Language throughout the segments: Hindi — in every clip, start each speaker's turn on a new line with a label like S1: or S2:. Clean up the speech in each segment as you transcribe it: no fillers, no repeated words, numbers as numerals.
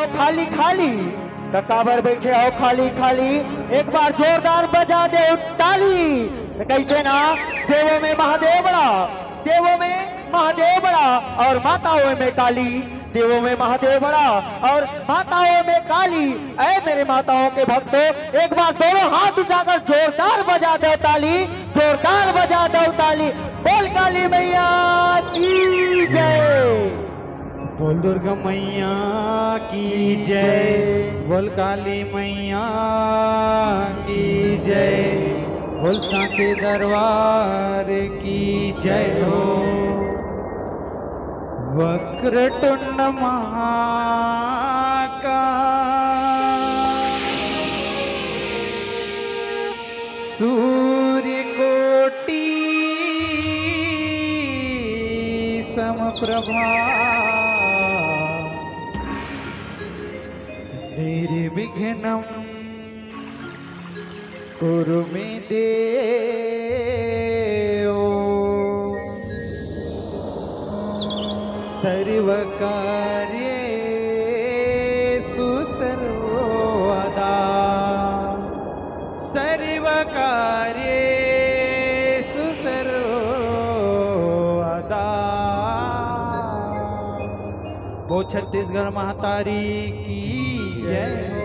S1: खाली खाली तकाबर बैठे हो खाली खाली। एक बार जोरदार बजा दे ताली। कैसे ना देवों में महादेव बड़ा, देवों में महादेव बड़ा और माताओं में काली। देवों में महादेव बड़ा और माताओं में काली। ऐ मेरे माताओं के भक्तों, एक बार दोनों हाथ उठाकर जोरदार बजा दो ताली, जोरदार बजा दो ताली। बोल काली मैया की जय,
S2: बोल दुर्गा मैया की जय, बोल काली मैया की जय, बोल सांचे दरबार की जय हो। वक्रतुंड महाकाल, सूर्य कोटि समप्रभा, निर्विघ्नं कुरु मे देव, सर्वकार्येषु सर्वदा, सर्वकार्येषु सर्वदा। वो छत्तीसगढ़ महातारी की जय हो।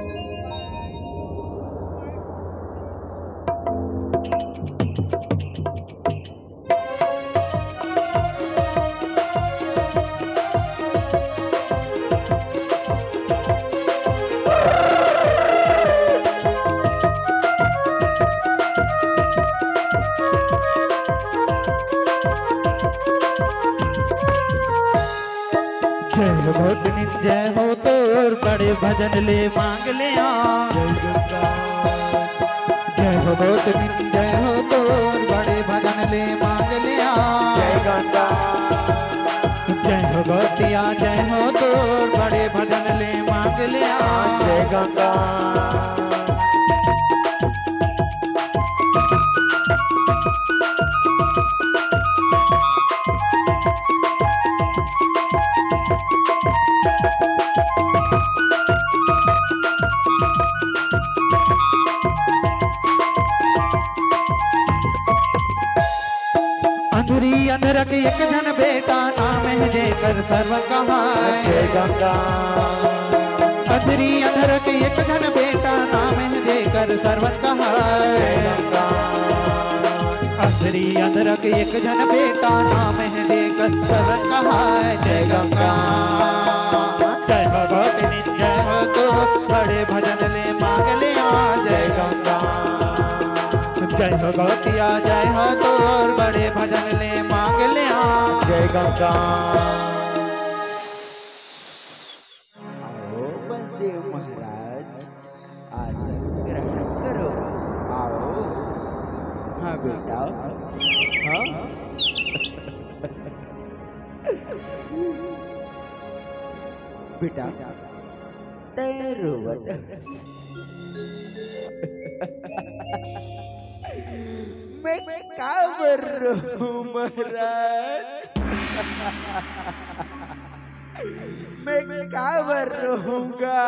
S2: जय हो तोर बड़े भजन ले मांग लिया, जय हो बहुत जय हो तोर बड़े भजन ले मांग लिया, जय गंगा, जय हो गौतिया जय हो तोर बड़े भजन ले मांग लिया, जय गंगा। अंधरक एक जन बेटा नाम है जेकर सर्व कहाय, जय गंगा। अंधरी अंधरक एक जन बेटा नाम है जेकर सर्व कहाय, जय गंगा। अंधरी अंधरक एक जन बेटा नाम है जेकर सर्व कहाय, जय गंगा। जय हो भगवती जय हो तो बड़े भजन ले मांग लिया, जय गंगा। जय हो गौतिया जय हो तो और बड़े भजन ले मांग लिया, जय गंगा।
S1: आओ बसदेव महाराज, आज ग्रहण करो। आओ। हाँ बेटा, हाँ बेटा तैयार। मैं काबर रहूं महाराज, मैं काबर रहूंगा।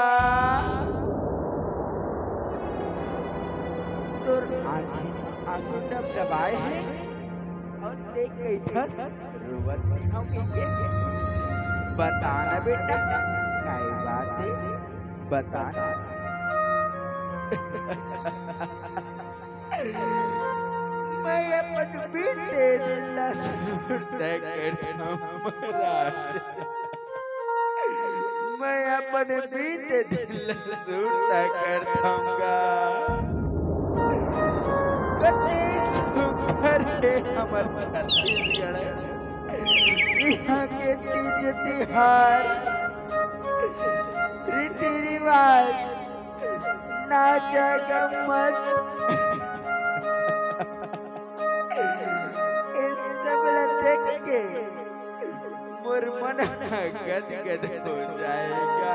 S1: तो आंखें डबडबाए हैं और देख इधर रोवत नहीं होंगे। बताना बेटा क्या बात है, बताना। मैं अपन बेटे महाराज, मैं अपन बेटे लसूटा करताऊंगा। कते सुपर है हमार छत्तीसगढ़, यहाँ के तीज तिहार रीति रिवाज नाचा गम्मत देख के मोर मन गदगद हो जाएगा,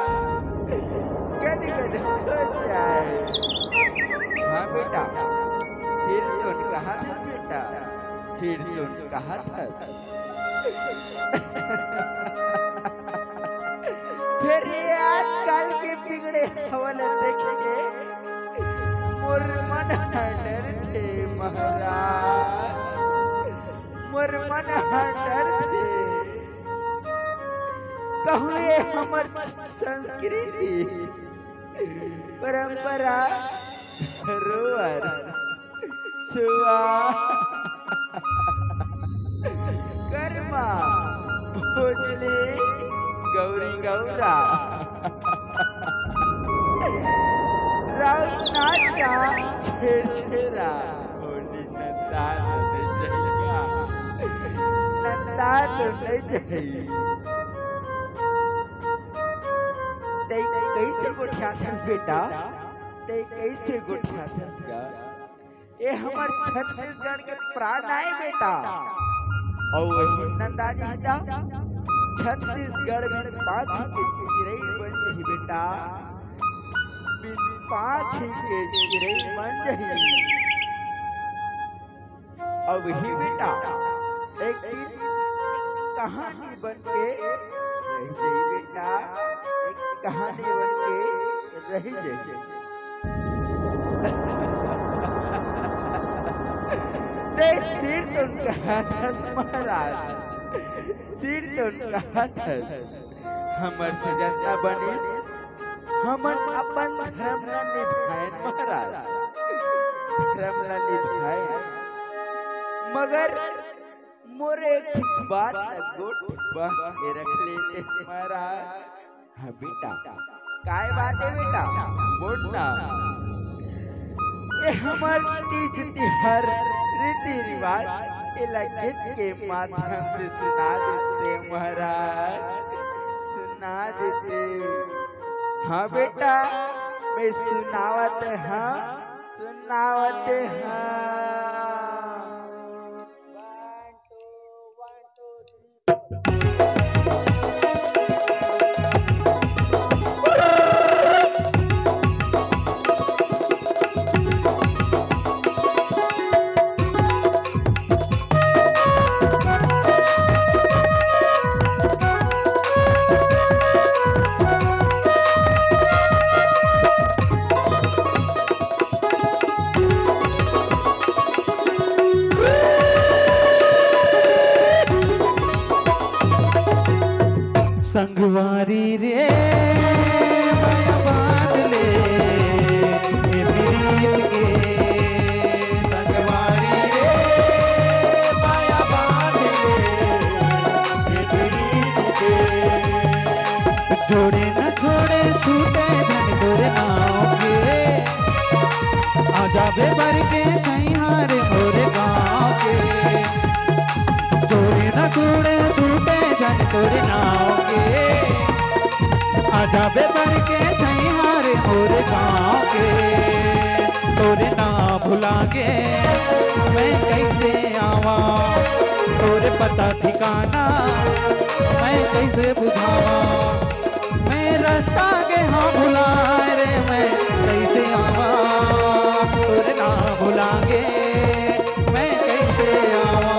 S1: गदगद हो जाए। हाँ बेटा, सिर सुन कहा था बेटा, सिर सुन कहा था।
S3: अरे आजकल के बिगड़े हवल देखेंगे मोर मन डरते महाराज, मोर मन डरते कहुए हमर संस्कृति परंपरा धरोहर सुआ कर्मा भोजले गौरी गौरा राउनाचा छेड़ा होली नंदा जइया नंदा तो नहीं जई ते कैसे गोठिया था बेटा, ते कैसे गोठिया था? ये हमार छत्तीसगढ़ के प्राण है बेटा। और वही नंदा जी जा छत्तीसगढ़ में पाखी के चिरई बन रही बेटा, पाखी के चिरई बन रही। और वही बेटा एक दिन कहानी बन के रह गई बेटा, एक कहानी बन के रह गई। सिर तो उनका महाराज, सिर तो उनका हमर से जनता बने, हमन अपन धर्म न निभाए महाराज, धर्म न निभाए। मगर मोरे ठीक बात गोट बात के रख लेते महाराज। हाँ बेटा, काय बात है बेटा, बोलना। ये हमार तीज तिहार रीति रिवाज गीत के माध्यम से सुना देते महाराज, सुना देते। हाँ बेटा, मैं सुनावत हाँ, सुनावत हाँ।
S2: संगवारी रे माया बांध ले ये प्रीत के, संगवारी रे माया बांध ले ये प्रीत के। जोड़े न छोड़े छूटे धन तोरे नाव के, आजा बे भर के सैहारे मोरे गाँव के। जोड़े न छोड़े छूटे धन तोरे नाव के, आजा बे भर के सैहारे मोरे गाँव के। तोरे ना भुलागे मैं कैसे आवा, तोरे पता ठिकाना मैं कैसे बुझावा। मैं रास्ता के हाँ भुलाए रे मैं कैसे आवा, तोरे ना भुलागे मैं कैसे आवा।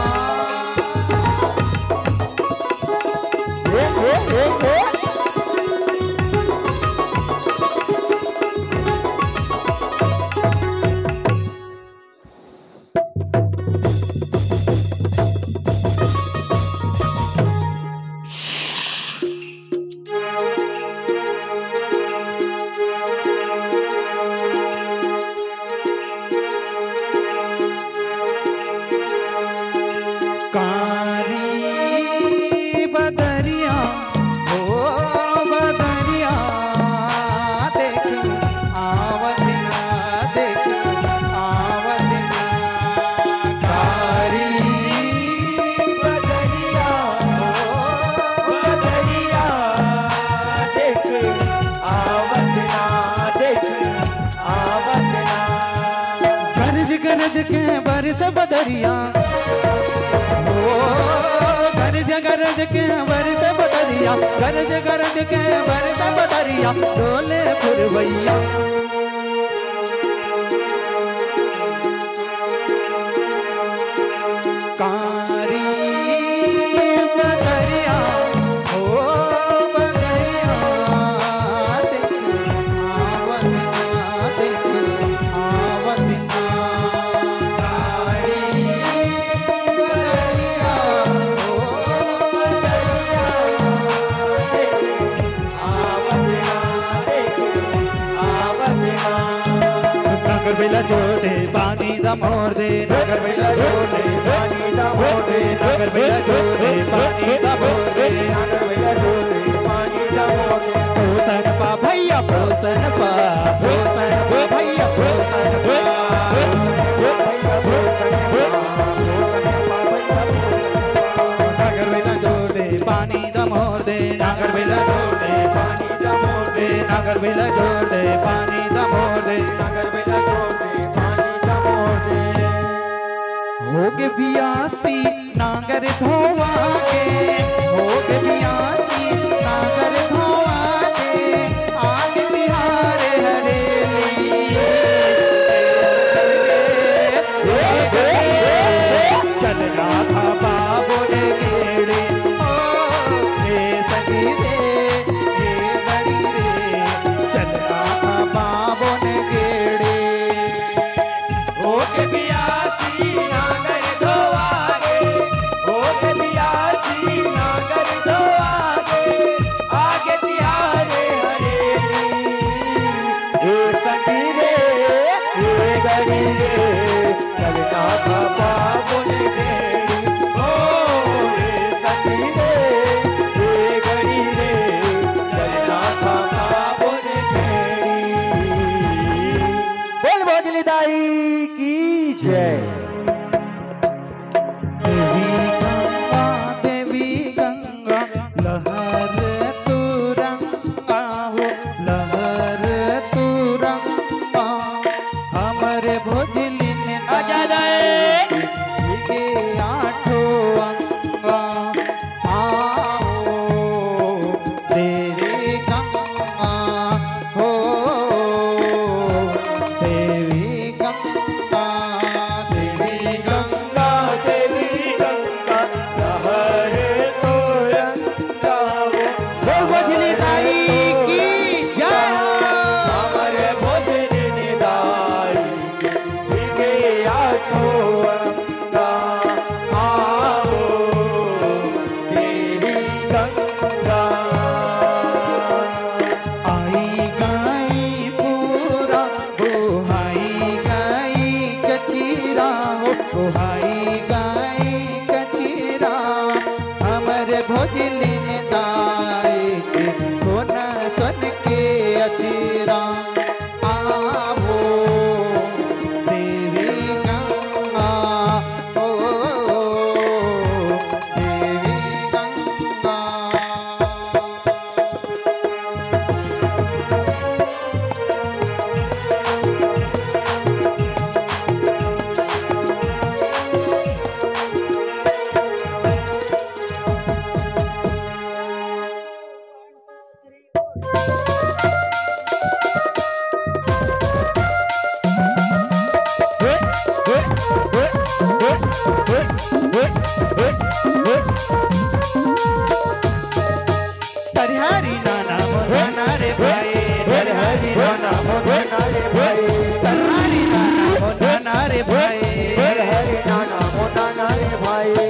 S2: बदरिया ओ गरज गरज के बरस बदरिया, गरज गरज के बरस बदरिया, डोले पुरवैया। कारी बदरिया ओ बदरिया बेला जोड़े पानी दा मोर दे नागर बेला जोड़े पानी दा मोर दे नागर बेला जोड़े पानी दा मोर दे नागर बेला जोड़े पानी दा मोर दे पोसन पा भैया पोसन पा भैया पोसन पा नागर बेला जोड़े पानी दा मोर दे नागर बेला जोड़े पानी दा मोर दे नागर बेला जोड़े पानी दा मोर दे नागर बेला जोड़े पानी दा मोर दे होगे बियासी नागर धोवागे होगे बियासी नागर धोवागे आगे बिहार हरेली चलना था बाबू ने गेड़े ओ हे सगी रे हे बड़ी रे चलना था बाबू ने गेड़े होके बियासी नागर धोवागे होके बियासी नागर धोवागे आगे तिहारे हरेली हे सगी रे हे बड़ी रे चलना था बाबू ने गेड़ी ओ हे सगी रे हे बड़ी रे चलना था बाबू ने गेड़ी
S1: बोल भोजली दाई की जय।
S2: देवी गंगा लहर तुरंगा हो लहर तुरंगा हमारे भोजली ने के आठों अंगा आओ देवी गंगा हो देवी गंगा देवी गंगा देवी गंगा लहरे तुरंगा हो भोजली दाई की जय हमारे भोजली दाई के आठों अंगा आओ देवी गंगा आई गाई पूरा बुहाई गाई कचीरा हो बुहाई गाई कचीरा हमारे भोजली ने दाई के सोना सन के अचीरा आवो देवी गंगा ओ देवी गंगा हरि नाना मोहना रे भाई हरि नाना मोहना रे भाई हरि नाना मोहना रे भाई
S1: हरि नाना मोहना रे भाई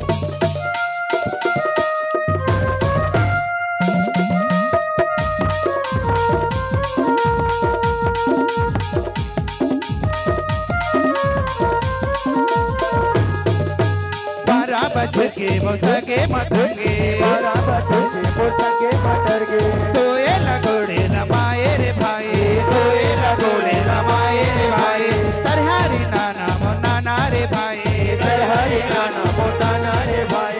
S2: बारह बजे के मोसके मतंगे
S1: बारह बजे के पोसके मटर के
S2: सोए लगोड़े लमाए रे भाई सोए लगोड़े लमाए रे भाई तरहरी नाना मोहना रे भाई
S1: हरि नाना मोहना रे भाई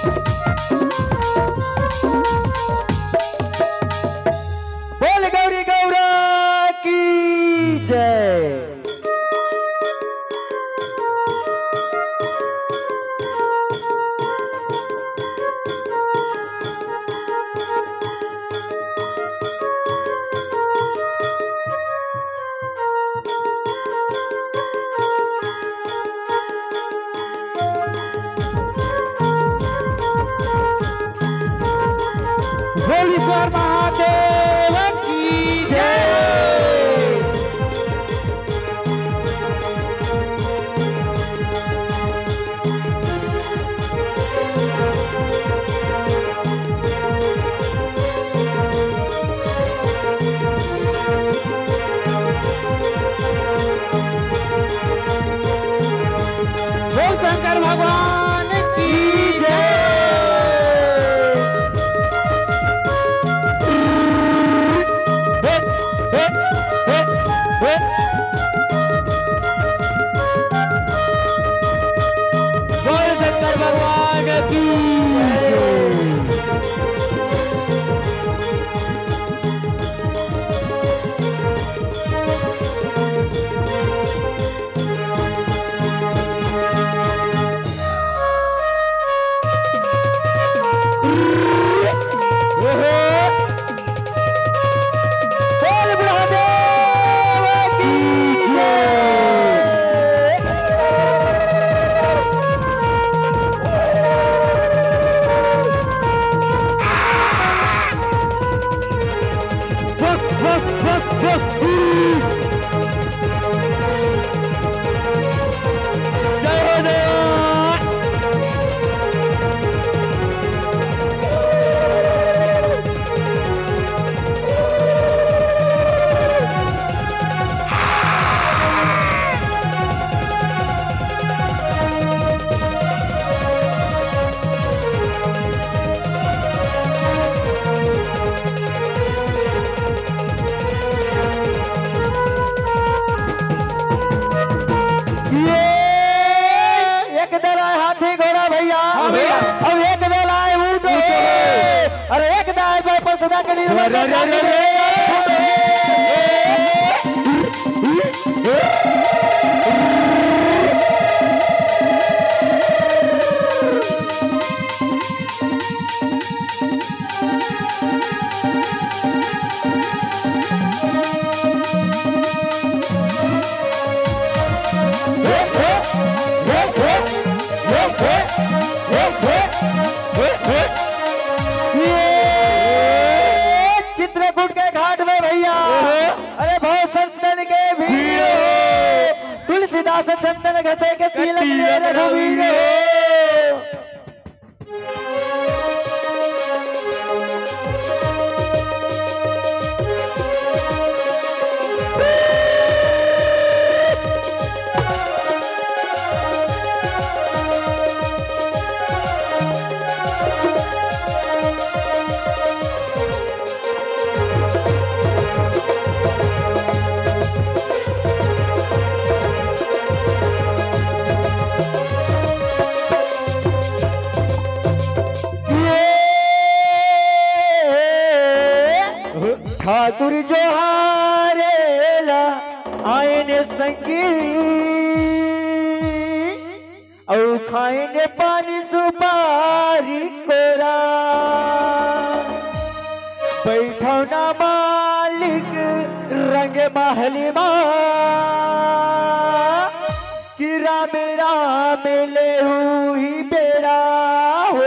S1: बोल गौरी पूजा के निर्भर चित्रकूट के घाट में भैया, अरे बहुत संतन के भीड़, तुलसीदास चंदन घसे के तिलक ले रघुवीर। ठाकुर जो हारेला आयने संगी और खाएंगे पानी सुपारी कोरा, बैठो ना मालिक रंग महली किरा मेरा मिले हुई बेड़ा हो।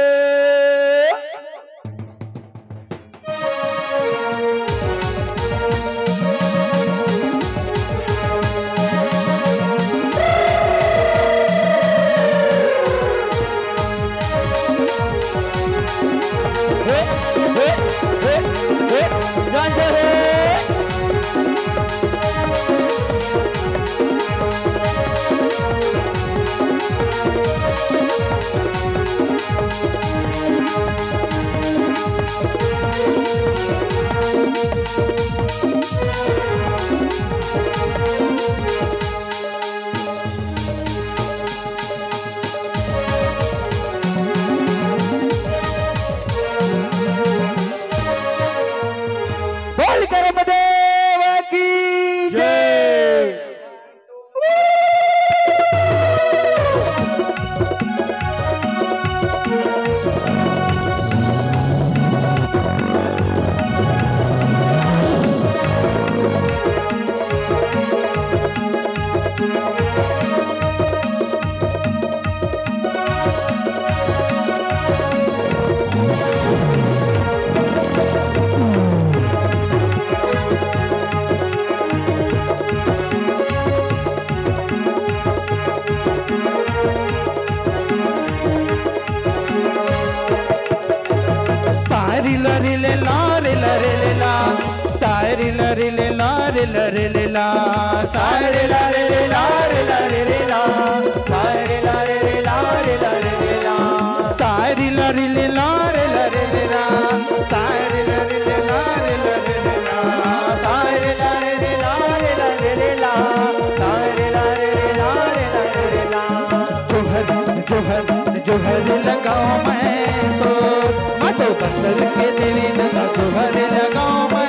S1: जोहर लगाओ मैं तो मतो बंदर के देवी नगा जोहर लगाओ मैं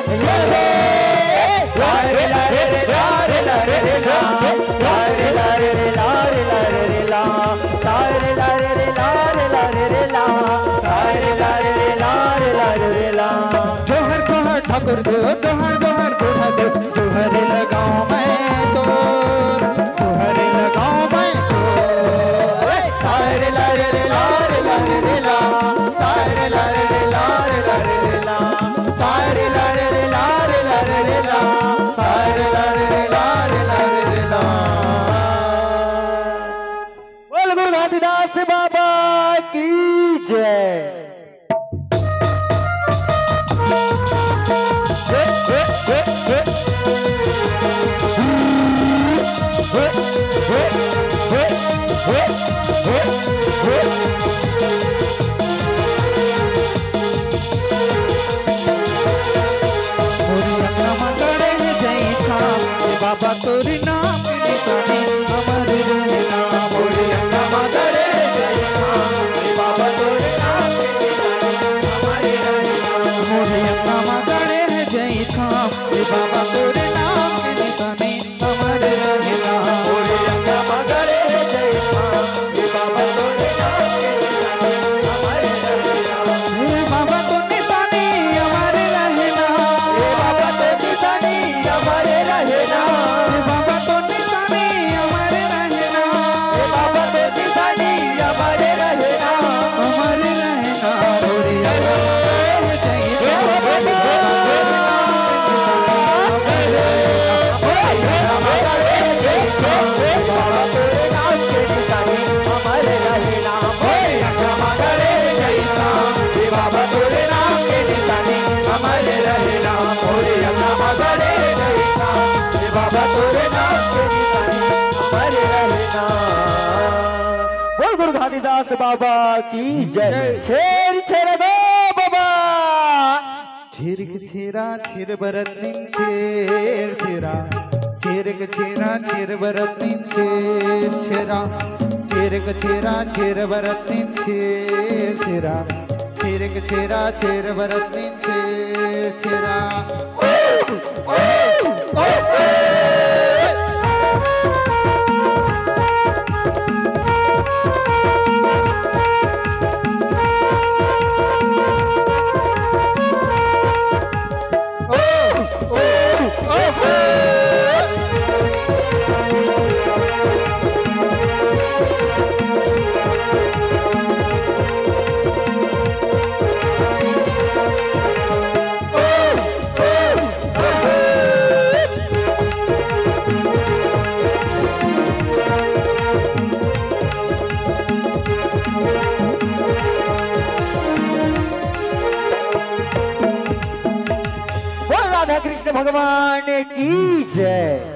S1: लारे लारे लारे लारे ला लारे लारे लारे लारे ला लारे लारे लारे लारे ला लारे लारे लारे लारे ला जोहर जोहर ठाकुर दो जोहर जोहर जोहर दो जोहर लगाओ मैं तो जोहर लगाओ मैं तो लारे लारे लारे लारे ला लारे लारे लारे लारे ला लारे लारे लारे लारे ला लारे लारे लारे लारे ला। बोल गुरु घासीदास बाबा की जय। बाबा तोरी नाम निशानी अमर रहना बोले अम्मा करे जय मां बाबा तोरी नाम निशानी अमर रहना बोले
S2: बाबा तोरे नाम के निशानी अमर रहेला
S1: मोरे अंगा मगरे जय मां हे बाबा तोरे नाम के निशानी अमर रहेला
S2: हे बाबा तो निशानी अमर रहेला
S1: हे बाबा तो निशानी अमर रहेला
S2: हे बाबा तो निशानी अमर रहेला
S1: हे बाबा तो निशानी अमर रहेला
S2: अमर रहेला तोरे
S1: गुरु घाटीदास बाबा की जय। शेर शेर गो बाबा
S2: छिरक छिरा छिर बरतिन छेर छिरा छिरक छिरा छिर बरतिन छेर छिरा छिरक छिरा छिर बरतिन छेर छिरा छिरक छिरा छिर बरतिन छेर छिरा
S1: राधा कृष्ण भगवान की जय।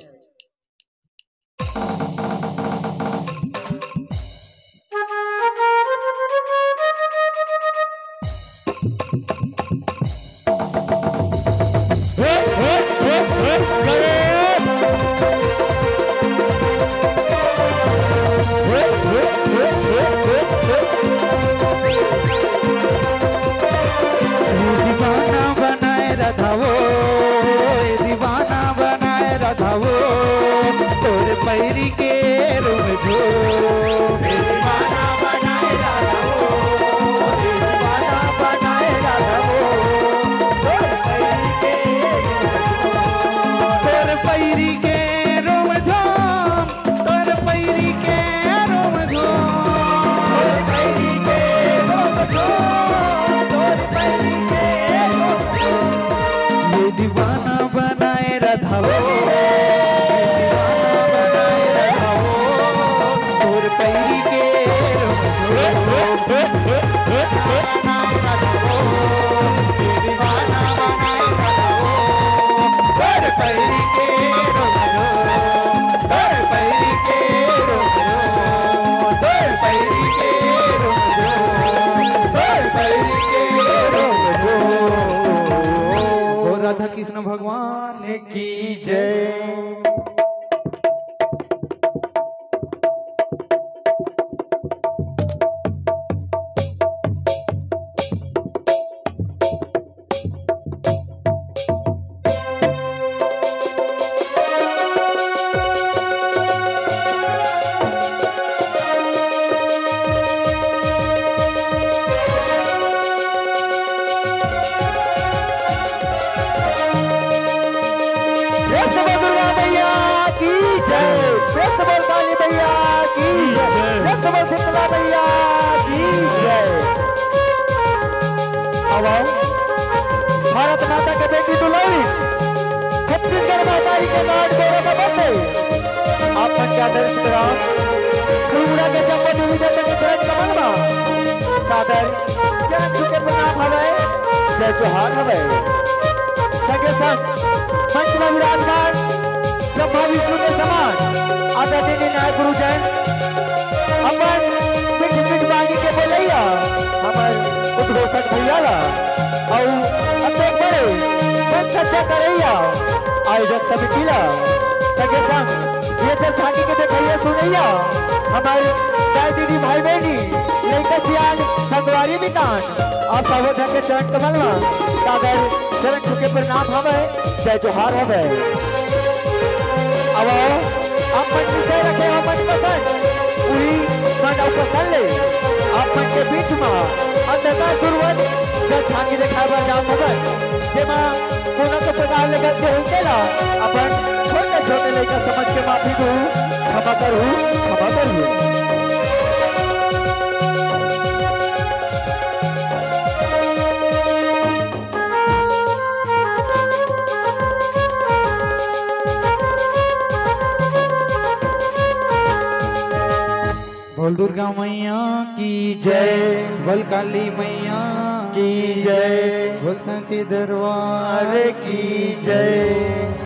S2: दीवाना बनाए रधावो दीवाना बनाए रधावो तोर पैरी के रूम जो
S1: दीवाना बनाए राधाओ दीवाना बनाए राधाओ तोर पैरी के
S2: तोर पैरी के रूम जो तोर पैरी के रूम जो
S1: तोर पैरी के रोम जो तोर पैरी के रोम जो
S2: ये दीवाना बनाए रधावो तोर पैरी के रूम जो दीवाना बनाए रधावो तोर पैरी के रूम जो तोर पैरी के रूम जो तोर पैरी के रूम जो तोर पैरी के रूम जो ओ राधा कृष्ण भगवान की जय।
S1: दुर्गा मैया की जय। काली मैया की जय। शीतला मैया की जय। अब आओ, भारत माता के बेटी दुलारी छत्तीसगढ़ माता के नाट गौरव बंदे आप क्या दर्शन कराओ गुरुमुड़ा के जब विजय तक ट्रेन कमलवा सादर जन के प्रणाम हवे जय जोहार हवे सके संग पंच में विराजमान ब्रह्मा विष्णु के समान आदरणीय नाय गुरु जैन अपन पिठ पिठ बागी के बोलैया हमर उद्घोषक भैया ला और अते बड़े मन सच्चा करैया आयोजक समिति ला लगे संग ये सब झांकी के देखिए सुनैया हमारे दाई दीदी भाई बहनी लेकर सियाल संगवारी मितान आप सब ढंग के चरण कमल में सागर चरण छुके प्रणाम हवे जय जोहार हवे अब आप मन से रखे हो मन पसंद पूरी मन पसंद ले आप मन के बीच में अंधकार गुरुवन जब झांकी दिखाए बार जाम भगत जेमा कोनो के प्रकार ले गए होकेला अपन छोटे छोटे लेकर समझ के माफी दू क्षमा करू
S2: बोल दुर्गा मैया की जय, बोल काली मैया
S1: की जय,
S2: बोल सांची दरबार
S1: की जय।